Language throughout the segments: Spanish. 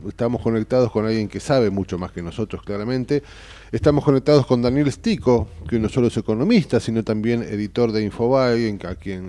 estamos conectados con alguien que sabe mucho más que nosotros, claramente. Estamos conectados con Daniel Stico, que no solo es economista, sino también editor de Infobae, a quien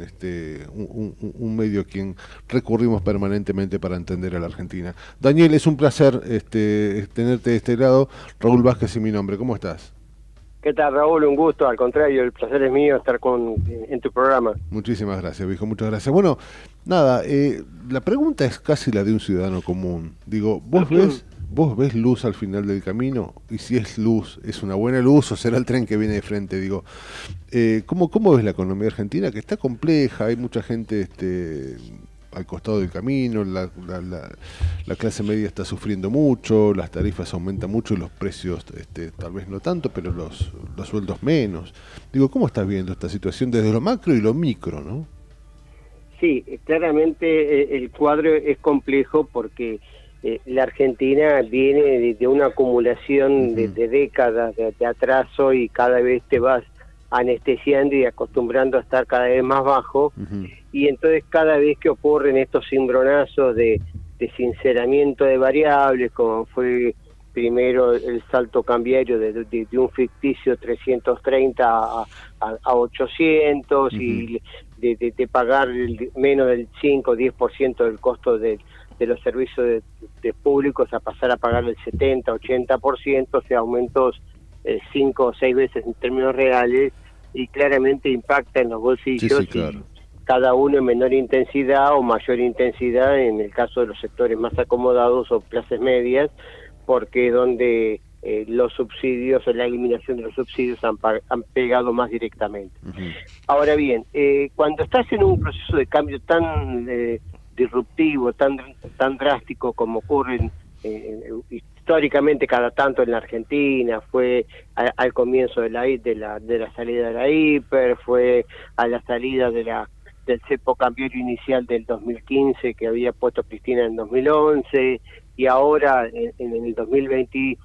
un medio a quien recurrimos permanentemente para entender a la Argentina. Daniel, es un placer tenerte de este lado. Raúl Vázquez y mi nombre. ¿Cómo estás? ¿Qué tal, Raúl? Un gusto, al contrario, el placer es mío estar en tu programa. Muchísimas gracias, viejo, muchas gracias. Bueno, nada, la pregunta es casi la de un ciudadano común. Digo, ¿vos ves luz al final del camino? Y si es luz, ¿es una buena luz o será el tren que viene de frente? Digo, ¿cómo ves la economía argentina? Que está compleja, hay mucha gente al costado del camino, la clase media está sufriendo mucho, las tarifas aumentan mucho y los precios tal vez no tanto, pero los sueldos menos. Digo, ¿cómo estás viendo esta situación desde lo macro y lo micro, no? Sí, claramente el cuadro es complejo porque la Argentina viene de una acumulación de décadas de atraso y cada vez te vas anestesiando y acostumbrando a estar cada vez más bajo, y entonces cada vez que ocurren estos cimbronazos de sinceramiento de variables, como fue primero el salto cambiario de un ficticio 330 a 800, y de pagar menos del 5 o 10% del costo de los servicios de públicos a pasar a pagar el 70-80%, o sea, aumentos 5 o 6 veces en términos reales, y claramente impacta en los bolsillos. Sí, claro. Cada uno en menor intensidad o mayor intensidad en el caso de los sectores más acomodados o clases medias, porque es donde los subsidios o la eliminación de los subsidios han pegado más directamente. Ahora bien, cuando estás en un proceso de cambio tan disruptivo, tan drástico como ocurre históricamente cada tanto en la Argentina, fue al comienzo de la salida de la hiper, fue a la salida del cepo cambiario inicial del 2015 que había puesto Cristina en 2011, y ahora en el 2020,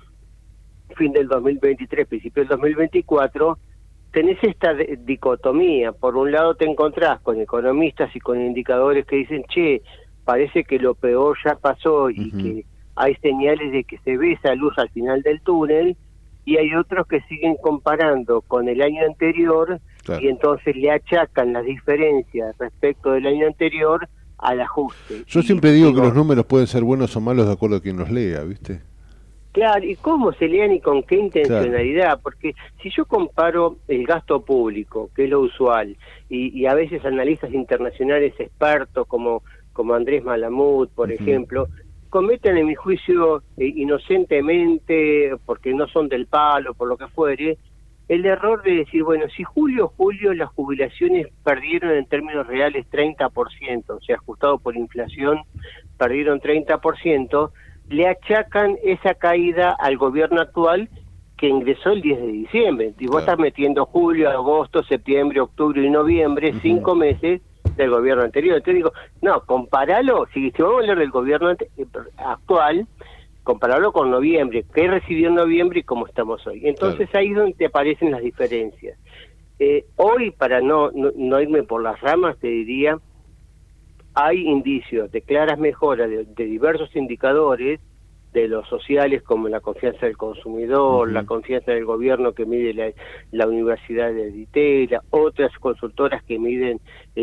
fin del 2023, principio del 2024, tenés esta dicotomía. Por un lado te encontrás con economistas y con indicadores que dicen, che, parece que lo peor ya pasó y que hay señales de que se ve esa luz al final del túnel, y hay otros que siguen comparando con el año anterior, claro, y entonces le achacan las diferencias respecto del año anterior al ajuste. Yo siempre digo que los números pueden ser buenos o malos de acuerdo a quien los lea, ¿viste? Claro, y cómo se lean y con qué intencionalidad, claro, porque si yo comparo el gasto público, que es lo usual, y a veces analistas internacionales expertos como Andrés Malamud, por ejemplo, cometen, en mi juicio, inocentemente, porque no son del palo, por lo que fuere, el error de decir, bueno, si julio las jubilaciones perdieron en términos reales 30%, o sea, ajustado por inflación, perdieron 30%, le achacan esa caída al gobierno actual que ingresó el 10 de diciembre. Y vos estás metiendo julio, agosto, septiembre, octubre y noviembre, 5 meses del gobierno anterior. Entonces digo, no, comparalo, si vamos a hablar del gobierno actual, compararlo con noviembre, qué recibió en noviembre y cómo estamos hoy. Entonces ahí es donde te aparecen las diferencias. Hoy, para no irme por las ramas, te diría, hay indicios de claras mejoras de diversos indicadores, de los sociales como la confianza del consumidor, la confianza del gobierno que mide la Universidad de Ditela, otras consultoras que miden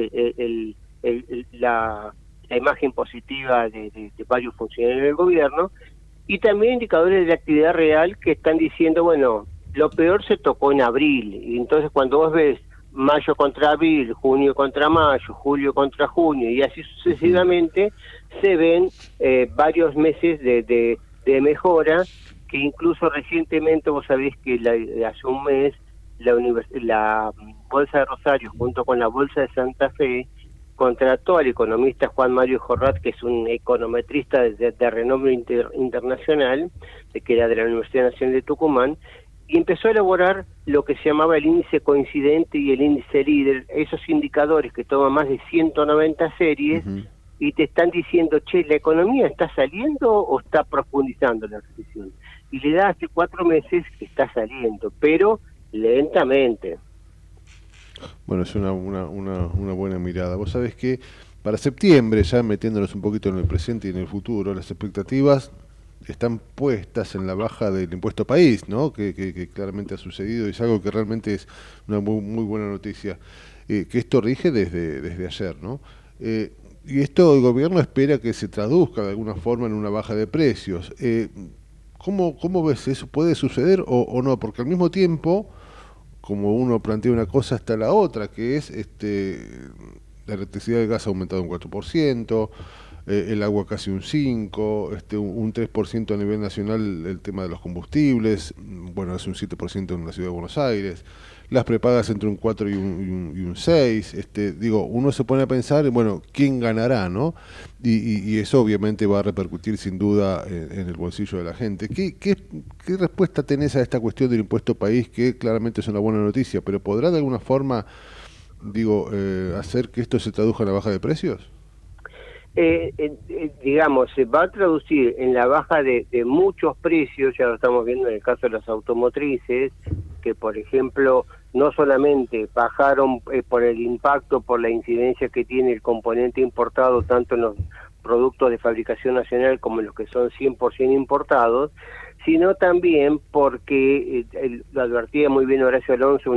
la imagen positiva de varios funcionarios del gobierno, y también indicadores de actividad real que están diciendo, bueno, lo peor se tocó en abril, y entonces cuando vos ves mayo contra abril, junio contra mayo, julio contra junio, y así sucesivamente, se ven varios meses de mejora, que incluso recientemente, vos sabés que hace un mes, la Bolsa de Rosario, junto con la Bolsa de Santa Fe, contrató al economista Juan Mario Jorrat, que es un econometrista de renombre internacional, que era de la Universidad Nacional de Tucumán, y empezó a elaborar lo que se llamaba el índice coincidente y el índice líder, esos indicadores que toman más de 190 series, y te están diciendo, che, ¿la economía está saliendo o está profundizando la recesión? Y le da hace 4 meses que está saliendo, pero lentamente. Bueno, es una buena mirada. Vos sabés que para septiembre, ya metiéndonos un poquito en el presente y en el futuro, las expectativas están puestas en la baja del impuesto país, ¿no? Que claramente ha sucedido y es algo que realmente es una muy buena noticia, que esto rige desde ayer, ¿no? Y esto el gobierno espera que se traduzca de alguna forma en una baja de precios. ¿Cómo ves eso? ¿Puede suceder o no? Porque al mismo tiempo, como uno plantea una cosa, está la otra, que es la electricidad y el gas ha aumentado un 4%, el agua casi un 5%, un 3% a nivel nacional el tema de los combustibles, bueno, es un 7% en la ciudad de Buenos Aires, las prepagas entre un 4 y un 6, digo, uno se pone a pensar, bueno, ¿quién ganará, no? Y eso obviamente va a repercutir sin duda en el bolsillo de la gente. ¿Qué respuesta tenés a esta cuestión del impuesto país, que claramente es una buena noticia, pero podrá de alguna forma, digo, hacer que esto se traduzca en la baja de precios? Digamos, se va a traducir en la baja de muchos precios, ya lo estamos viendo en el caso de las automotrices, que por ejemplo no solamente bajaron por el impacto, por la incidencia que tiene el componente importado, tanto en los productos de fabricación nacional como en los que son 100% importados, sino también porque, lo advertía muy bien Horacio Alonso,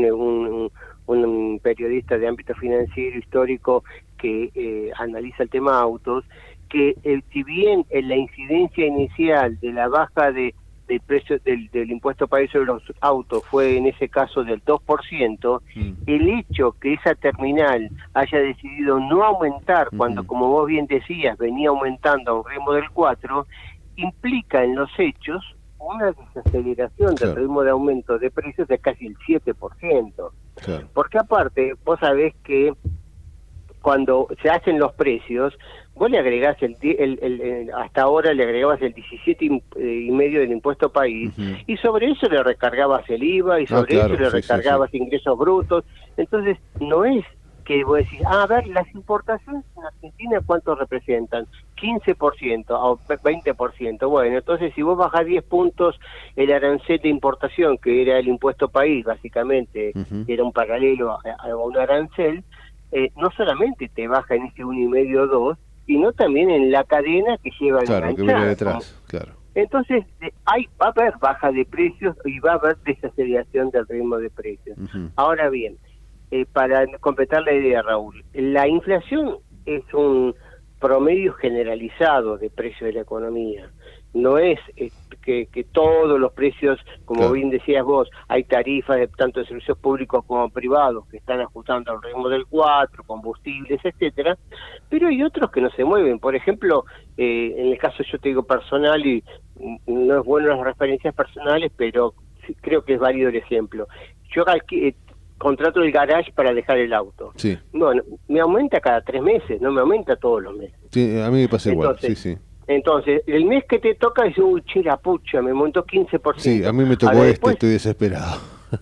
un periodista de ámbito financiero histórico que analiza el tema autos, que si bien en la incidencia inicial de la baja del precio del impuesto país sobre los autos fue en ese caso del 2%, el hecho que esa terminal haya decidido no aumentar cuando, como vos bien decías, venía aumentando a un ritmo del 4%, implica en los hechos una desaceleración del ritmo de aumento de precios de casi el 7%. Claro. Porque aparte, vos sabés que cuando se hacen los precios, vos le agregás hasta ahora le agregabas el 17,5% del impuesto país, y sobre eso le recargabas el IVA, y sobre eso le recargabas ingresos brutos. Entonces, no es que vos decís, a ver, las importaciones en Argentina, ¿cuánto representan? 15% o 20%. Bueno, entonces si vos bajás 10 puntos el arancel de importación, que era el impuesto país, básicamente, que era un paralelo a un arancel, no solamente te baja en ese 1,5 o 2, sino también en la cadena que lleva el que viene detrás, claro. Entonces, va a haber baja de precios y va a haber desaceleración del ritmo de precios. Ahora bien, para completar la idea, Raúl, la inflación es un promedio generalizado de precios de la economía. No es que todos los precios, como bien decías vos, hay tarifas de tanto de servicios públicos como privados que están ajustando al ritmo del 4, combustibles, etcétera, pero hay otros que no se mueven. Por ejemplo, en el caso yo te digo personal, y no es bueno las referencias personales, pero sí, creo que es válido el ejemplo. Yo contrato el garage para dejar el auto. Sí. Bueno, me aumenta cada 3 meses, no me aumenta todos los meses. Sí, a mí me pasa igual, sí. Entonces, el mes que te toca es, uy, che, la pucha, me aumentó 15%. Sí, a mí me tocó después, estoy desesperado.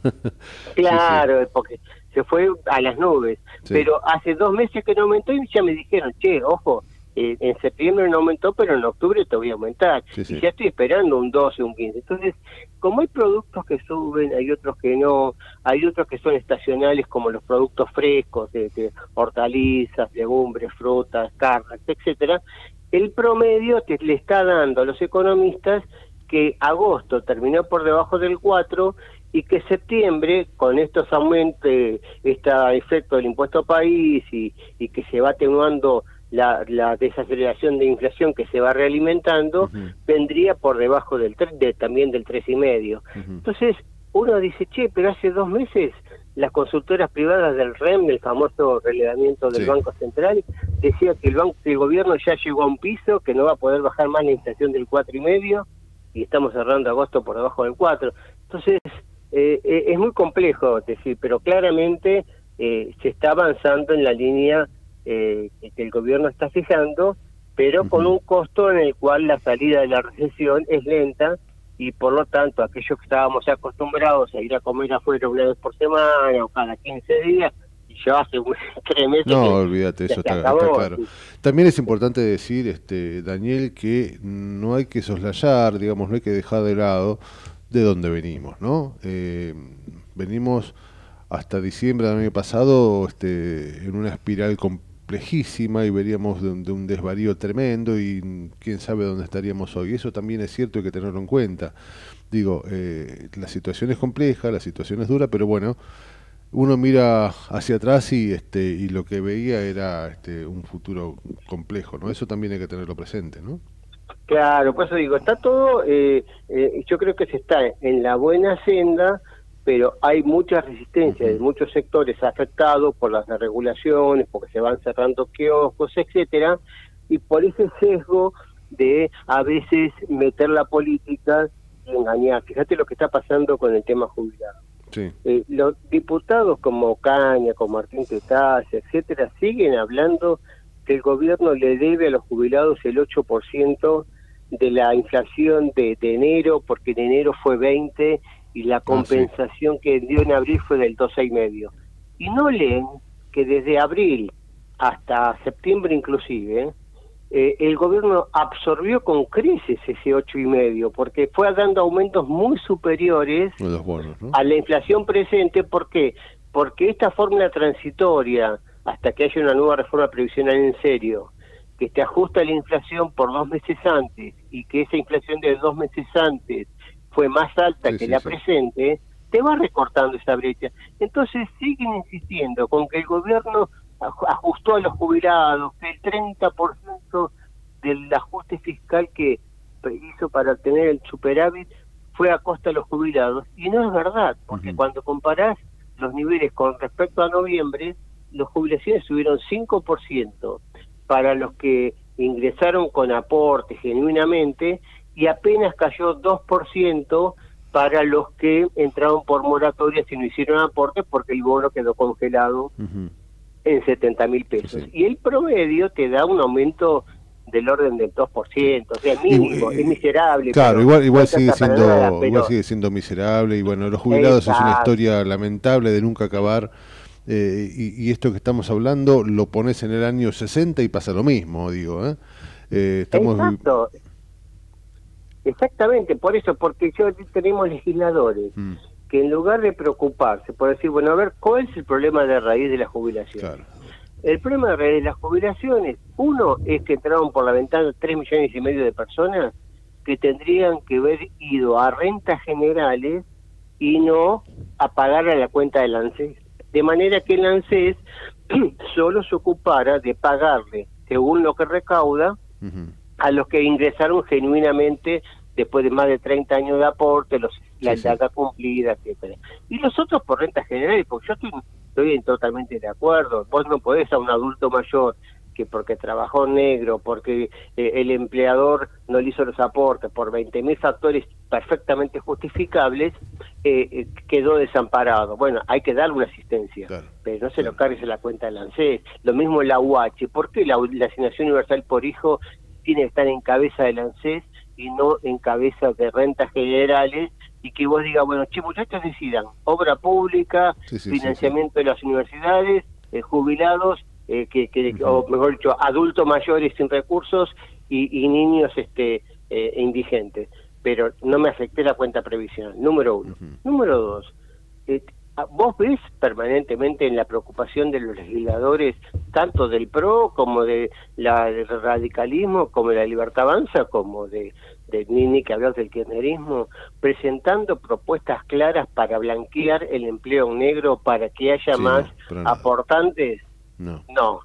Claro, porque se fue a las nubes. Sí. Pero hace 2 meses que no aumentó y ya me dijeron, che, ojo, en septiembre no aumentó, pero en octubre te voy a aumentar. Y ya estoy esperando un 12, un 15. Entonces, como hay productos que suben, hay otros que no, hay otros que son estacionales, como los productos frescos, de hortalizas, legumbres, frutas, carnes, etcétera, el promedio le está dando a los economistas que agosto terminó por debajo del 4 y que septiembre, con estos aumentos, este efecto del impuesto país y que se va atenuando la desaceleración de inflación que se va realimentando, vendría por debajo del también del 3,5. Entonces, uno dice, che, pero hace 2 meses las consultoras privadas del REM, del famoso relevamiento del Banco Central, decía que el gobierno ya llegó a un piso, que no va a poder bajar más la inflación del 4,5, y estamos cerrando agosto por debajo del 4. Entonces, es muy complejo decir, pero claramente se está avanzando en la línea que el gobierno está fijando, pero con un costo en el cual la salida de la recesión es lenta, y por lo tanto aquellos que estábamos acostumbrados a ir a comer afuera una vez por semana o cada 15 días, y ya hace 3 meses... No, olvídate, eso está claro. También es importante decir, Daniel, que no hay que soslayar, digamos, no hay que dejar de lado de dónde venimos, ¿no? Venimos hasta diciembre del año pasado en una espiral complejísima y veríamos de un desvarío tremendo y quién sabe dónde estaríamos hoy. Eso también es cierto, hay que tenerlo en cuenta. Digo, la situación es compleja, la situación es dura, pero bueno, uno mira hacia atrás y lo que veía era un futuro complejo, ¿no? Eso también hay que tenerlo presente, ¿no? Claro, por eso digo, está todo, yo creo que se está en la buena senda, pero hay mucha resistencia de muchos sectores afectados por las desregulaciones, porque se van cerrando kioscos, etcétera, y por ese sesgo de a veces meter la política y engañar. Fíjate lo que está pasando con el tema jubilado. Sí. Los diputados como Caña, como Martín Tetaz, etcétera, siguen hablando que el gobierno le debe a los jubilados el 8% de la inflación de enero, porque en enero fue 20 y la compensación que dio en abril fue del 2,5. Y no leen que desde abril hasta septiembre inclusive, el gobierno absorbió con creces ese 8,5, porque fue dando aumentos muy superiores los bonos, ¿no? a la inflación presente. ¿Por qué? Porque esta fórmula transitoria, hasta que haya una nueva reforma previsional en serio, que te ajusta la inflación por 2 meses antes, y que esa inflación de 2 meses antes fue más alta que la presente, te va recortando esa brecha. Entonces siguen insistiendo con que el gobierno ajustó a los jubilados, que el 30% del ajuste fiscal que hizo para obtener el superávit fue a costa de los jubilados, y no es verdad, porque cuando comparás los niveles con respecto a noviembre, las jubilaciones subieron 5% para los que ingresaron con aporte genuinamente, y apenas cayó 2% para los que entraron por moratorias y no hicieron aporte, porque el bono quedó congelado en 70.000 pesos. Y el promedio te da un aumento del orden del 2%, o sea, mínimo, es miserable. Claro, igual no sigue siendo nada, pero... igual sigue siendo miserable, y bueno, los jubilados es una historia lamentable de nunca acabar. Y esto que estamos hablando lo pones en el año 60 y pasa lo mismo, digo, Exacto. Exactamente, por eso, porque tenemos legisladores que en lugar de preocuparse por decir, bueno, a ver, ¿cuál es el problema de raíz de la jubilación? Claro. El problema de raíz de las jubilaciones, uno, es que entraron por la ventana 3,5 millones de personas que tendrían que haber ido a rentas generales y no a pagar a la cuenta del ANSES. De manera que el ANSES solo se ocupara de pagarle, según lo que recauda, a los que ingresaron genuinamente después de más de 30 años de aporte, la edad cumplida, etcétera. Y los otros por rentas generales, porque yo estoy totalmente de acuerdo. Vos no podés a un adulto mayor que porque trabajó negro, porque el empleador no le hizo los aportes, por 20.000 factores perfectamente justificables, quedó desamparado. Bueno, hay que darle una asistencia, pero no se lo cargues en la cuenta del ANSES. Lo mismo la UH. ¿Por qué la asignación universal por hijo tiene que estar en cabeza del ANSES y no en cabeza de rentas generales? Y que vos digas, bueno, muchachos, decidan, obra pública, financiamiento de las universidades, jubilados, o mejor dicho, adultos mayores sin recursos y niños indigentes. Pero no me afecté la cuenta previsional, número uno. Número dos, vos ves permanentemente en la preocupación de los legisladores, tanto del PRO como del radicalismo, como de la Libertad Avanza, como de Nini, que hablas del kirchnerismo, presentando propuestas claras para blanquear el empleo negro, para que haya más aportantes. No.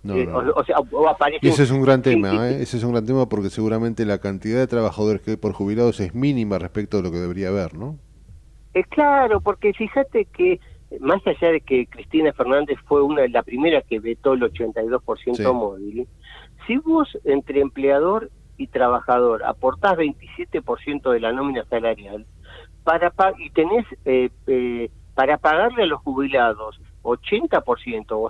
O sea, aparece... Y ese es un gran tema, ese es un gran tema, porque seguramente la cantidad de trabajadores que hay por jubilados es mínima respecto a lo que debería haber, ¿no? Claro, porque fíjate que más allá de que Cristina Fernández fue la primera que vetó el 82% móvil, si vos entre empleador y trabajador aportás 27% de la nómina salarial y tenés para pagarle a los jubilados 80% o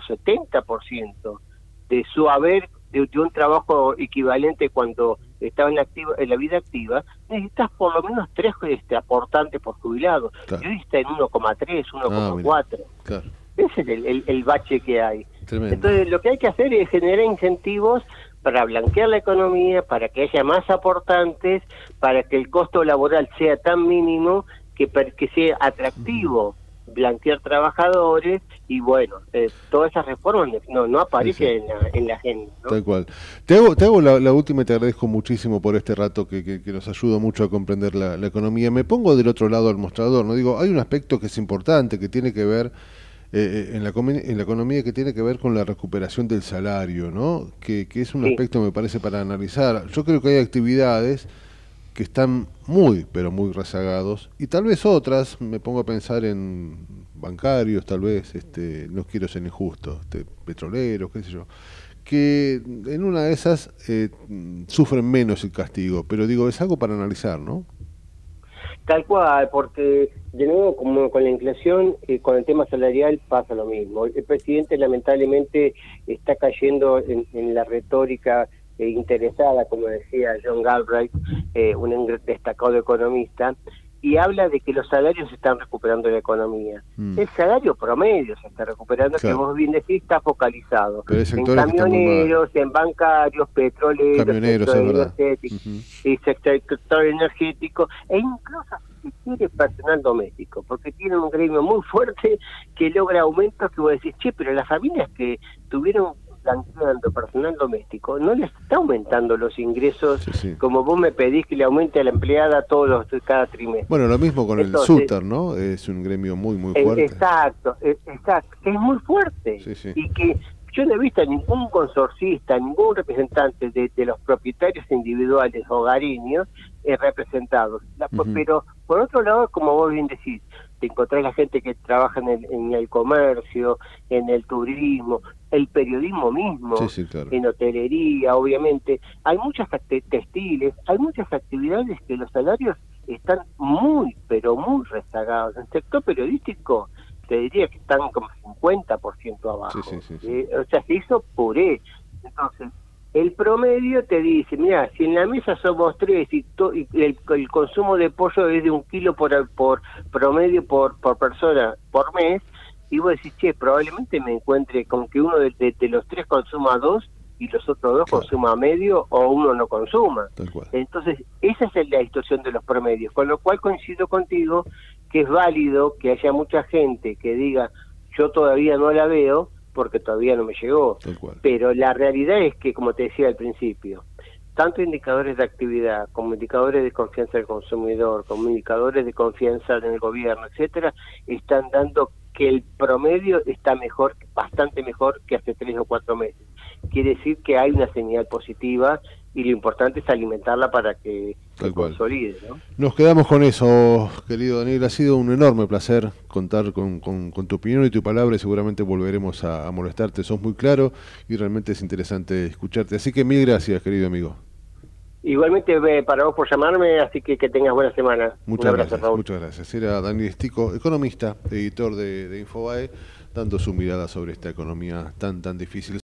70% de su haber de un trabajo equivalente cuando estaba en la vida activa, necesitas por lo menos 3 aportantes por jubilado. Y hoy está en 1,3, 1,4. Claro. Ese es el bache que hay. Tremendo. Entonces lo que hay que hacer es generar incentivos para blanquear la economía, para que haya más aportantes, para que el costo laboral sea tan mínimo que sea atractivo blanquear trabajadores y bueno, todas esas reformas no aparecen en la agenda, ¿no? Tal cual. Te hago la última y te agradezco muchísimo por este rato que nos ayuda mucho a comprender la economía. Me pongo del otro lado del mostrador, ¿no? Digo, hay un aspecto que es importante, que tiene que ver en la economía, que tiene que ver con la recuperación del salario, ¿no? Que es un aspecto, me parece, para analizar. Yo creo que hay actividades que están muy, pero muy rezagados, y tal vez otras, me pongo a pensar en bancarios, tal vez, no quiero ser injusto, petroleros, qué sé yo, que en una de esas sufren menos el castigo, pero digo, es algo para analizar, ¿no? Tal cual, porque de nuevo, como con la inflación, con el tema salarial pasa lo mismo. El presidente lamentablemente está cayendo en la retórica interesada, como decía John Galbraith, un destacado economista, y habla de que los salarios se están recuperando en la economía. El salario promedio se está recuperando, claro, que vos bien decís, está focalizado en camioneros, en bancarios, petroleros, sector energético, y sector energético, e incluso si quiere personal doméstico, porque tiene un gremio muy fuerte que logra aumentos que vos decís, che, pero las familias que tuvieron blanqueando personal doméstico, no les está aumentando los ingresos como vos me pedís que le aumente a la empleada cada trimestre. Bueno, lo mismo con el SUTER, ¿no? Es un gremio muy fuerte. Exacto, es muy fuerte. Y que yo no he visto a ningún consorcista, ningún representante de los propietarios individuales hogareños representados. Pero por otro lado, como vos bien decís, te encontrás la gente que trabaja en el comercio, en el turismo, el periodismo mismo, claro, en hotelería, obviamente. Hay muchas textiles, hay muchas actividades que los salarios están muy, pero muy rezagados. En el sector periodístico te diría que están como 50% abajo. O sea, se hizo puré. Entonces, el promedio te dice, mira, si en la mesa somos 3 y el consumo de pollo es de 1 kilo por promedio por persona por mes, y vos decís, che, probablemente me encuentre con que uno de los 3 consuma 2 y los otros 2 consuma medio o uno no consuma. Entonces, esa es la distorsión de los promedios, con lo cual coincido contigo que es válido que haya mucha gente que diga, yo todavía no la veo porque todavía no me llegó. Pero la realidad es que, como te decía al principio, tanto indicadores de actividad como indicadores de confianza del consumidor, como indicadores de confianza en el gobierno, etcétera, están dando que el promedio está mejor, bastante mejor que hace 3 o 4 meses. Quiere decir que hay una señal positiva y lo importante es alimentarla para que se consolide, ¿no? Nos quedamos con eso, querido Daniel. Ha sido un enorme placer contar con tu opinión y tu palabra, y seguramente volveremos a molestarte. Sos muy claro y realmente es interesante escucharte. Así que mil gracias, querido amigo. Igualmente para vos por llamarme, así que tengas buena semana. Muchas gracias, Raúl. Muchas gracias. Era Daniel Estico, economista, editor de Infobae, dando su mirada sobre esta economía tan difícil.